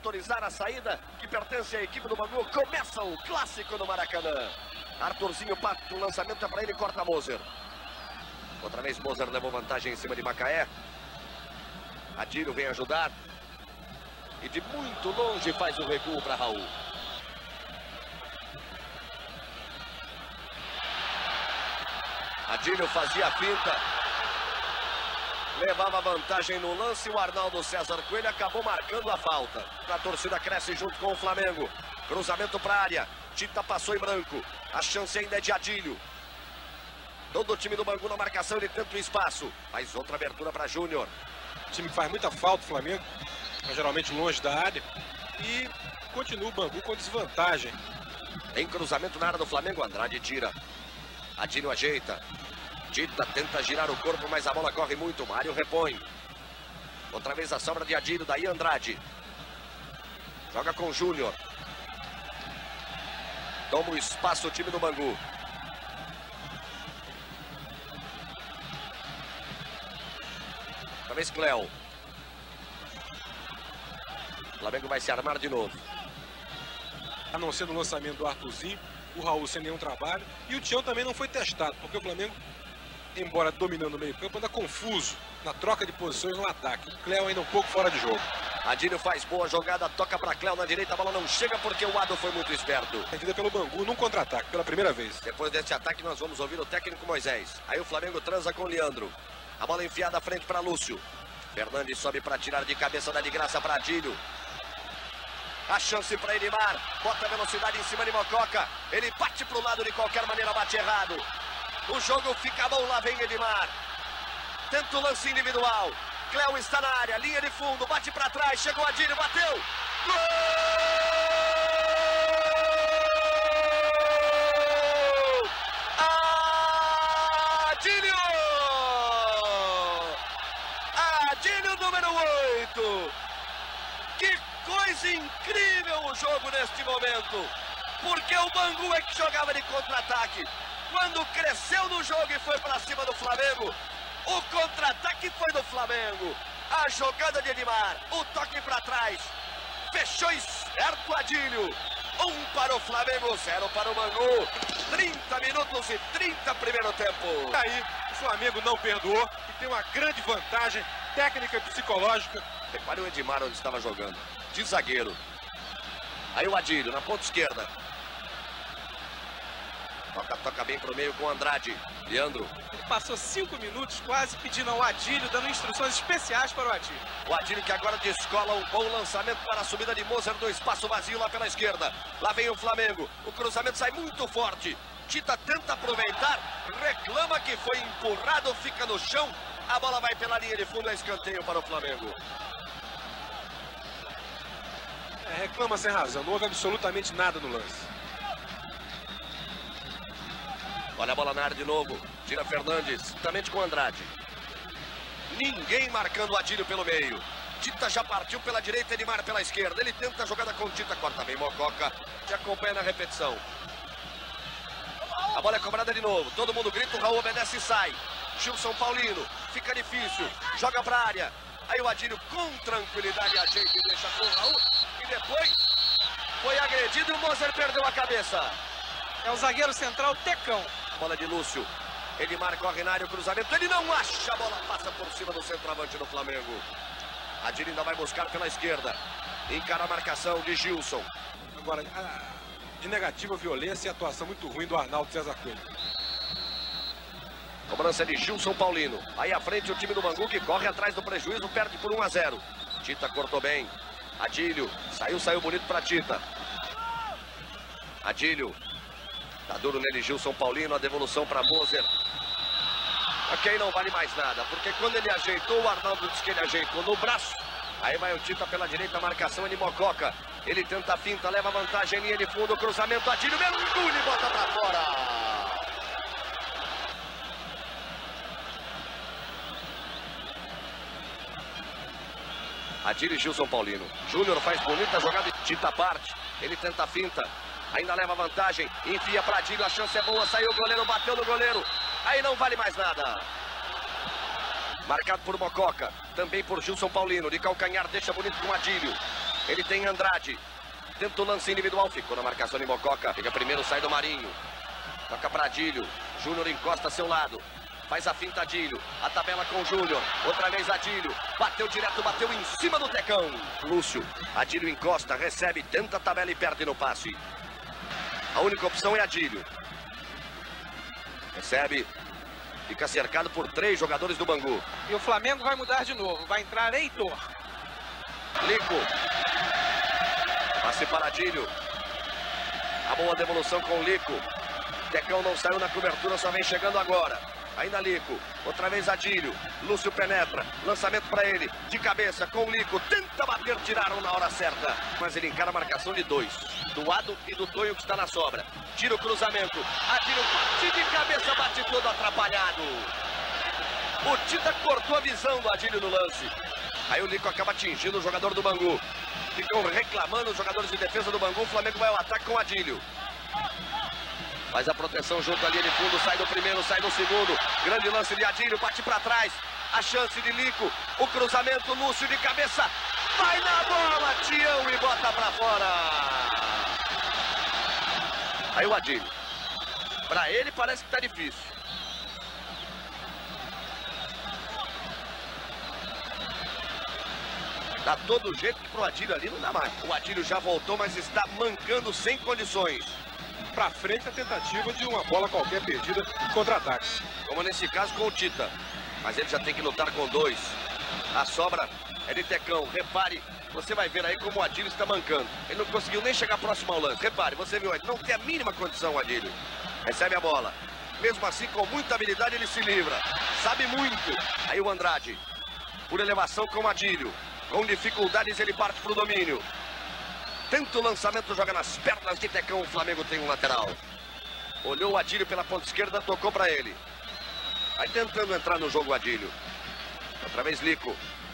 autorizar a saída que pertence à equipe do Bangu. Começa o clássico no Maracanã. Arthurzinho Pato, o lançamento é para ele, corta Moser. Outra vez Moser levou vantagem em cima de Macaé. Adílio vem ajudar. E de muito longe faz o recuo para Raul. Adílio fazia a finta. Levava vantagem no lance. O Arnaldo César Coelho acabou marcando a falta. A torcida cresce junto com o Flamengo. Cruzamento para a área. Tita passou em branco. A chance ainda é de Adílio. Todo o time do Bangu na marcação, ele tenta o espaço. Faz outra abertura para Júnior. O time que faz muita falta, o Flamengo, mas geralmente longe da área. E continua o Bangu com desvantagem. Em cruzamento na área do Flamengo, Andrade tira. Adílio ajeita. Tita tenta girar o corpo, mas a bola corre muito. Mário repõe. Outra vez a sobra de Adílio, daí Andrade. Joga com Júnior. Toma o espaço o time do Bangu. Outra vez Cléo. O Flamengo vai se armar de novo. A não ser no lançamento do Arthurzinho, o Raul sem nenhum trabalho. E o Tião também não foi testado, porque o Flamengo, embora dominando o meio campo, anda confuso na troca de posições no ataque. O Cléo ainda um pouco fora de jogo. Adílio faz boa jogada, toca para Cléo na direita, a bola não chega porque o Ado foi muito esperto. Vendida pelo Bangu num contra-ataque, pela primeira vez. Depois desse ataque nós vamos ouvir o técnico Moisés. Aí o Flamengo transa com o Leandro. A bola enfiada à frente para Lúcio. Fernandes sobe para tirar de cabeça, dá de graça para Adílio. A chance para Edmar. Bota a velocidade em cima de Mococa. Ele bate para o lado, de qualquer maneira bate errado. O jogo fica bom, lá vem Edmar. Tenta o lance individual. Cléo está na área, linha de fundo, bate para trás, chegou Adílio, bateu. Gol! Adílio! Adílio número 8. Que coisa incrível o jogo neste momento. Porque o Bangu é que jogava de contra-ataque. Quando cresceu no jogo e foi para cima do Flamengo, o contra-ataque foi do Flamengo. A jogada de Edmar, o toque para trás. Fechou esperto Adílio. 1 para o Flamengo, 0 para o Bangu. 30 minutos e 30 primeiro tempo. Aí o Flamengo não perdoou e tem uma grande vantagem técnica e psicológica. Repare o Edmar onde estava jogando, de zagueiro. Aí o Adílio na ponta esquerda. Toca bem pro meio com Andrade. Leandro. Ele passou 5 minutos quase pedindo ao Adílio, dando instruções especiais para o Adílio. O Adílio que agora descola um bom lançamento para a subida de Moser do espaço vazio lá pela esquerda. Lá vem o Flamengo. O cruzamento sai muito forte. Tita tenta aproveitar. Reclama que foi empurrado, fica no chão. A bola vai pela linha de fundo, é escanteio para o Flamengo. Reclama sem razão, não houve absolutamente nada no lance. Olha a bola na área de novo. Tira Fernandes, juntamente com Andrade. Ninguém marcando o Adílio pelo meio. Tita já partiu pela direita, Edmar pela esquerda. Ele tenta a jogada com Tita, corta bem Mococa. Te acompanha na repetição. A bola é cobrada de novo. Todo mundo grita, o Raul obedece e sai. Gilson Paulino, fica difícil. Joga pra área. Aí o Adílio com tranquilidade ajeita e deixa com o Raul. E depois foi agredido e o Moser perdeu a cabeça. É o zagueiro central Tecão. Bola de Lúcio. Edmar corre na área, o cruzamento. Ele não acha, a bola passa por cima do centroavante do Flamengo. Adílio ainda vai buscar pela esquerda. Encara a marcação de Gilson. Agora, de negativa violência e atuação muito ruim do Arnaldo César Coelho. Cobrança de Gilson Paulino. Aí à frente o time do Bangu que corre atrás do prejuízo, perde por 1-0. Tita cortou bem. Adílio. Saiu bonito para Tita. Adílio. Tá duro nele Gilson Paulino, a devolução para Moser. Ok, não vale mais nada, porque quando ele ajeitou, o Arnaldo disse que ele ajeitou no braço. Aí vai o Tita pela direita, a marcação é de Mococa. Ele tenta a finta, leva vantagem, linha de fundo, cruzamento, Adílio, mergulha e bota pra fora. Adílio e Gilson Paulino. Júnior faz bonita jogada, Tita parte, ele tenta a finta. Ainda leva vantagem, enfia para Adílio, a chance é boa, saiu o goleiro, bateu no goleiro. Aí não vale mais nada. Marcado por Mococa, também por Gilson Paulino, de calcanhar, deixa bonito com Adílio. Ele tem Andrade. Tenta o lance individual, ficou na marcação de Mococa. Fica primeiro, sai do Marinho. Toca para Adílio. Júnior encosta a seu lado. Faz a finta Adílio. A tabela com o Júnior. Outra vez Adílio. Bateu direto, bateu em cima do Tecão. Lúcio. Adílio encosta, recebe, tenta a tabela e perde no passe. A única opção é Adílio. Recebe. Fica cercado por 3 jogadores do Bangu. E o Flamengo vai mudar de novo. Vai entrar Heitor. Lico. Passe para Adílio. A boa devolução com o Lico. Tecão não saiu na cobertura, só vem chegando agora. Ainda Lico. Outra vez Adílio. Lúcio penetra. Lançamento para ele. De cabeça com o Lico. Tenta bater, tiraram na hora certa. Mas ele encara a marcação de 2. Do Ado e do Tonho que está na sobra. Tira o cruzamento. Adílio bate de cabeça, bate todo atrapalhado. O Tita cortou a visão do Adílio no lance. Aí o Lico acaba atingindo o jogador do Bangu. Ficam reclamando os jogadores de defesa do Bangu. O Flamengo vai ao ataque com o Adílio. Faz a proteção junto à linha de fundo. Sai do primeiro, sai do segundo. Grande lance de Adílio, bate para trás. A chance de Lico. O cruzamento, Lúcio de cabeça. Vai na bola, Tião, e bota para fora. Aí o Adílio. Para ele parece que tá difícil. Dá todo jeito que pro Adílio ali não dá mais. O Adílio já voltou, mas está mancando sem condições. Pra frente a tentativa de uma bola qualquer perdida em contra-ataque. Como nesse caso com o Tita. Mas ele já tem que lutar com 2. A sobra é de Tecão. Repare, você vai ver aí como o Adílio está mancando. Ele não conseguiu nem chegar próximo ao lance. Repare, você viu, ele não tem a mínima condição, o Adílio. Recebe a bola. Mesmo assim, com muita habilidade, ele se livra. Sabe muito. Aí o Andrade. Por elevação com o Adílio. Com dificuldades ele parte para o domínio. Tenta o lançamento, joga nas pernas de Tecão. O Flamengo tem um lateral. Olhou o Adílio pela ponta esquerda, tocou para ele. Vai tentando entrar no jogo o Adílio. Outra vez Lico.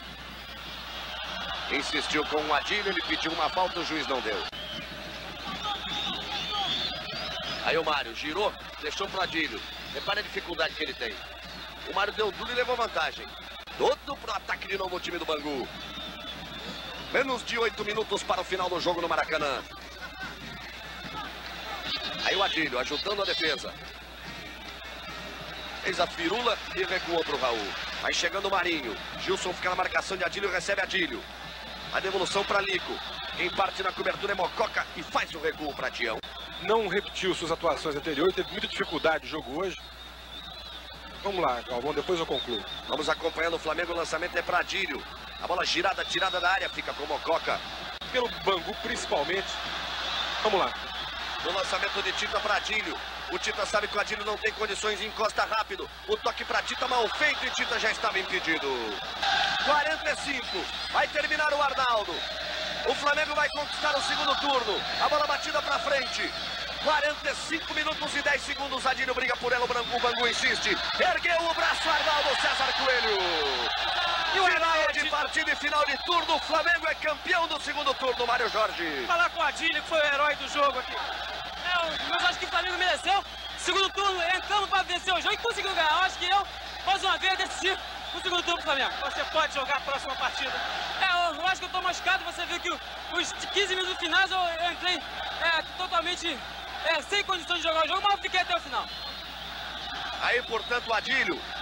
Insistiu com o Adílio, ele pediu uma falta, o juiz não deu. Aí o Mário girou, deixou para o Adílio. Repare a dificuldade que ele tem. O Mário deu duro e levou vantagem. Todo pro ataque de novo o time do Bangu. Menos de 8 minutos para o final do jogo no Maracanã. Aí o Adílio ajudando a defesa. Fez a firula e recuou para o Raul. Vai chegando o Marinho. Gilson fica na marcação de Adílio, recebe Adílio. A devolução para Lico. Quem parte na cobertura é Mococa e faz o recuo para Tião. Não repetiu suas atuações anteriores, teve muita dificuldade no jogo hoje. Vamos lá, Galvão, depois eu concluo. Vamos acompanhando o Flamengo, o lançamento é para Adílio. A bola girada, tirada da área, fica com Mococa. Pelo Bangu, principalmente. Vamos lá. No lançamento de Tita para Adílio. O Tita sabe que o Adílio não tem condições e encosta rápido. O toque para Tita mal feito e Tita já estava impedido. 45. Vai terminar o Arnaldo. O Flamengo vai conquistar o segundo turno. A bola batida para frente. 45 minutos e 10 segundos. Adílio briga por ela. O Bangu insiste. Ergueu o braço Arnaldo César Coelho. Final de partida e final de turno. O Flamengo é campeão do segundo turno, Mário Jorge. Falar com o Adílio, que foi o herói do jogo aqui. Eu acho que o Flamengo mereceu. Segundo turno, entramos para vencer o jogo e conseguiu ganhar. Eu acho que eu, mais uma vez, decidi o segundo turno pro Flamengo. Você pode jogar a próxima partida? Eu acho que eu tô machucado. Você viu que os 15 minutos finais eu entrei totalmente sem condições de jogar o jogo, mas eu fiquei até o final. Aí, portanto, o Adílio